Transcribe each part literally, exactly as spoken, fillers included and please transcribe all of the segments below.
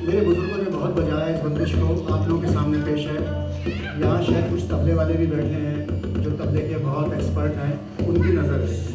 मेरे बुजुर्गों ने बहुत बजाया, इस बंदिश को आप लोगों के सामने पेश है। यहाँ शायद कुछ तबले वाले भी बैठे हैं जो तबले के बहुत एक्सपर्ट हैं, उनकी नज़र है।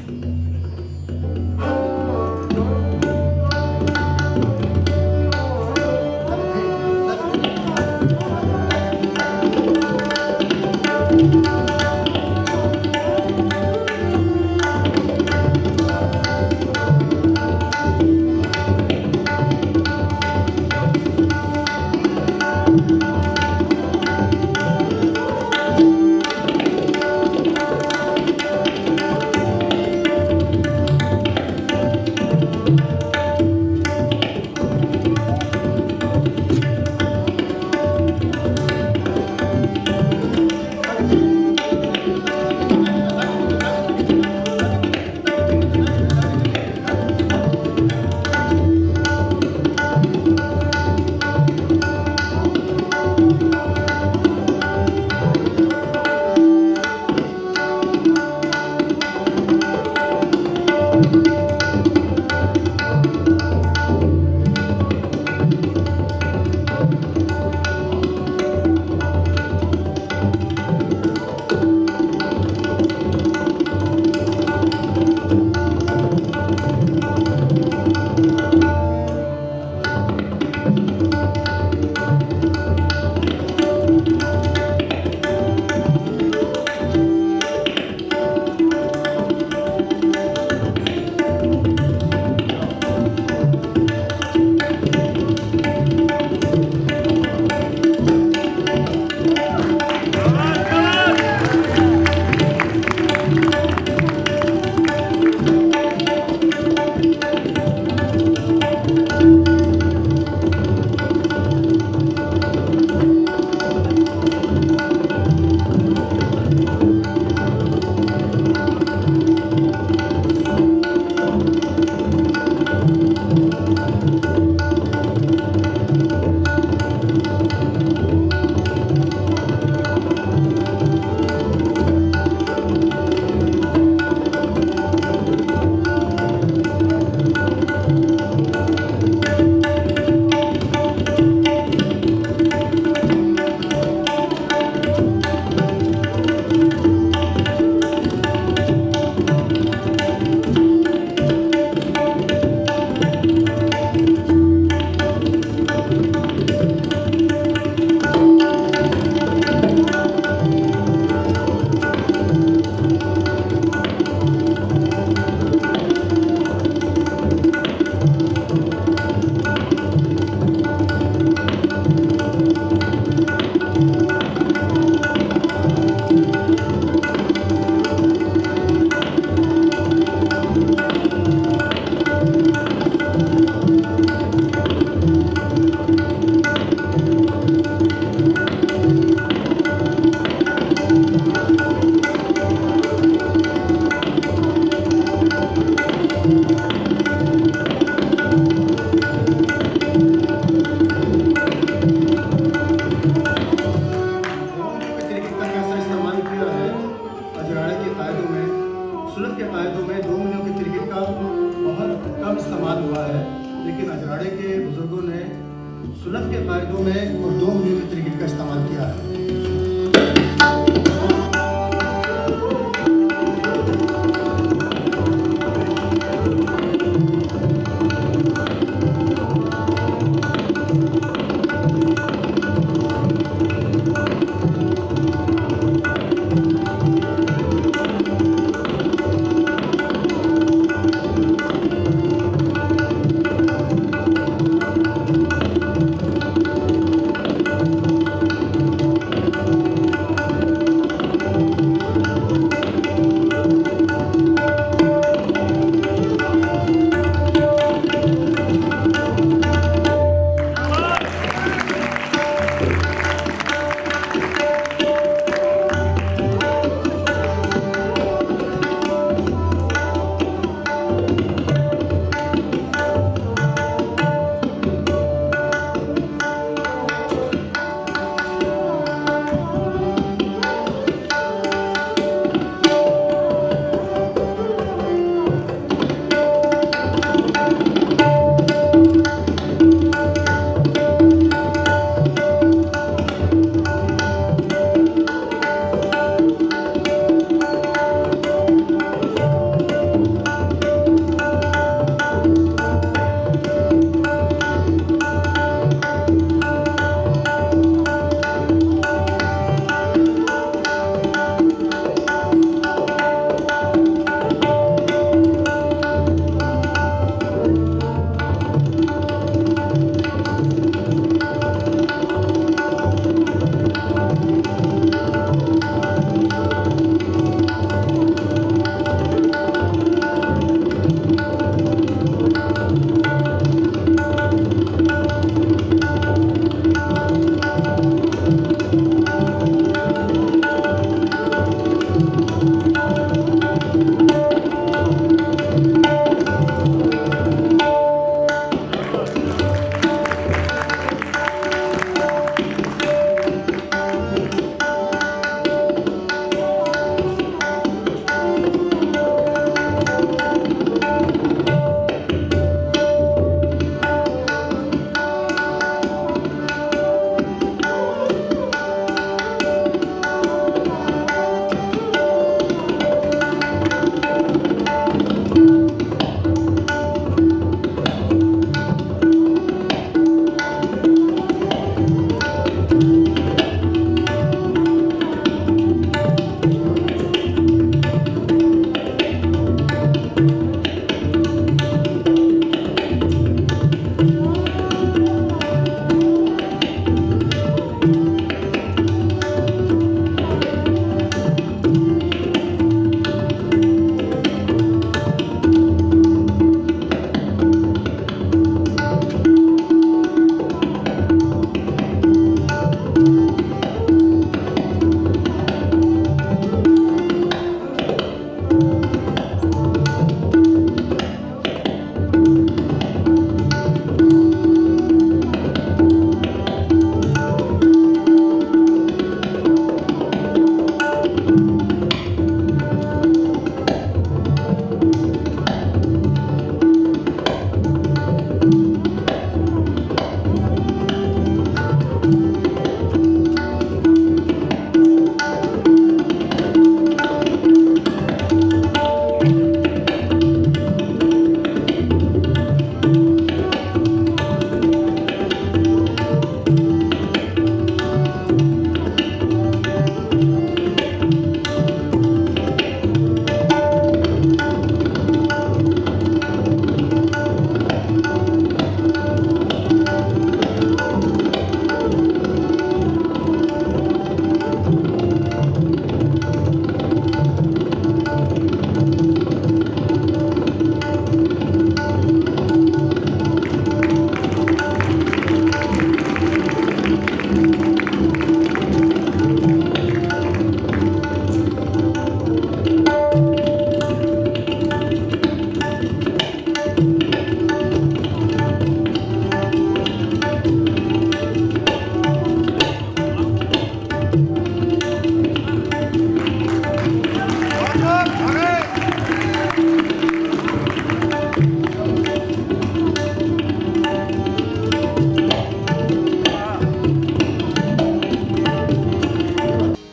सुलफ के कायदों में और दो उंगलियों के तरीके का इस्तेमाल किया है।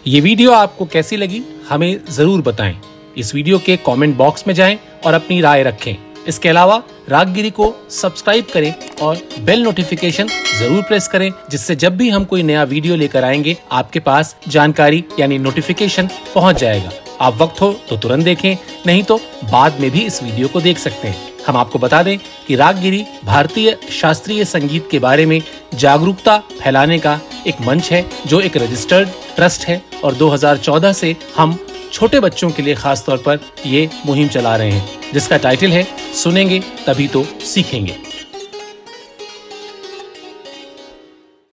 ये वीडियो आपको कैसी लगी हमें जरूर बताएं। इस वीडियो के कमेंट बॉक्स में जाएं और अपनी राय रखें। इसके अलावा रागगिरी को सब्सक्राइब करें और बेल नोटिफिकेशन जरूर प्रेस करें, जिससे जब भी हम कोई नया वीडियो लेकर आएंगे आपके पास जानकारी यानी नोटिफिकेशन पहुंच जाएगा। आप वक्त हो तो तुरंत देखें, नहीं तो बाद में भी इस वीडियो को देख सकते हैं। हम आपको बता दें कि रागगिरी भारतीय शास्त्रीय संगीत के बारे में जागरूकता फैलाने का एक मंच है, जो एक रजिस्टर्ड ट्रस्ट है और दो हज़ार चौदह से हम छोटे बच्चों के लिए खास तौर पर ये मुहिम चला रहे हैं, जिसका टाइटल है सुनेंगे तभी तो सीखेंगे।